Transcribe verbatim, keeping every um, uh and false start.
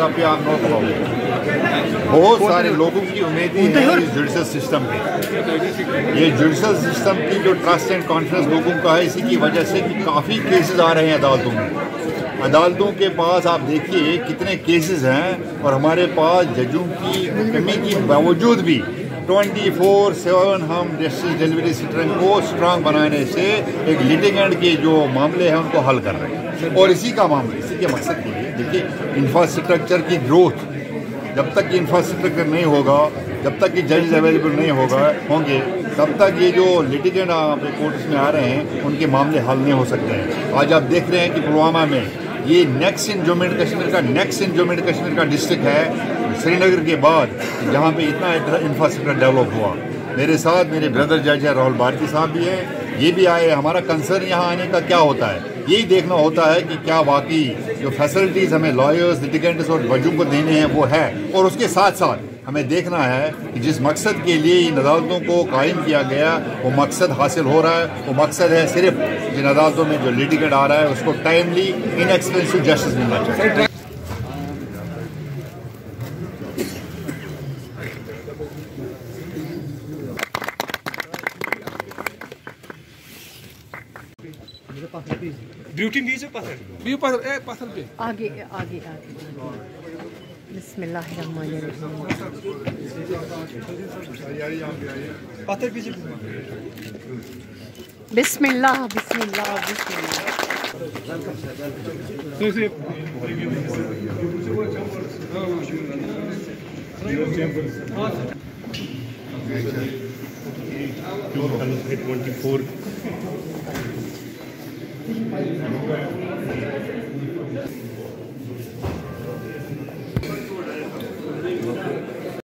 जगह पे आप नोट पाओगे। बहुत सारे लोगों की उम्मीदें हैं इस जुडिशल सिस्टम पे। ये जुडिशल सिस्टम की जो ट्रस्ट एंड कॉन्फिडेंस लोगों का है, इसी की वजह से कि काफ़ी केसेस आ रहे हैं अदालतों में। अदालतों के पास आप देखिए कितने केसेस हैं, और हमारे पास जजों की कमी के बावजूद भी ट्वेंटी फोर सेवन हम जस्टिस डिलीवरी सिस्टम को स्ट्रांग बनाने से एक लिटिगेंट के जो मामले हैं उनको हल कर रहे हैं। और इसी का मामला, इसी के मकसद के लिए देखिए, इंफ्रास्ट्रक्चर की ग्रोथ, जब तक कि इंफ्रास्ट्रक्चर नहीं होगा, जब तक कि जजेस अवेलेबल नहीं होगा होंगे तब तक ये जो लिटिगेंट कोर्ट्स में आ रहे हैं उनके मामले हल नहीं हो सकते हैं। आज आप देख रहे हैं कि पुलवामा में ये next in Jammu and Kashmir का next in Jammu and Kashmir का डिस्ट्रिक्ट है श्रीनगर के बाद, जहाँ पे इतना इंफ्रास्ट्रक्चर डेवलप हुआ। मेरे साथ मेरे ब्रदर जज है राहुल भारती साहब भी हैं, ये भी आए। हमारा कंसर्न यहाँ आने का क्या होता है, यही देखना होता है कि क्या वाकई जो फैसिलिटीज़ हमें लॉयर्स, लिटिगेंट्स और जजों को देने हैं वो है, और उसके साथ साथ हमें देखना है कि जिस मकसद के लिए इन अदालतों को कायम किया गया वो मकसद हासिल हो रहा है। वो मकसद है सिर्फ जिन अदालतों में जो लिटिगेंट आ रहा है उसको टाइमली इनएक्सपेंसिव जस्टिस मिलना चाहिए। ब्यूटी नीचे पत्थर व्यू पत्थर ए पत्थर पे आगे आगे आगे बिस्मिल्लाहिर्रहमानिर्रहीम। पत्थर पीछे बिस्मिल्लाह बिस्मिल्लाह बिस्मिल्लाह। Twenty four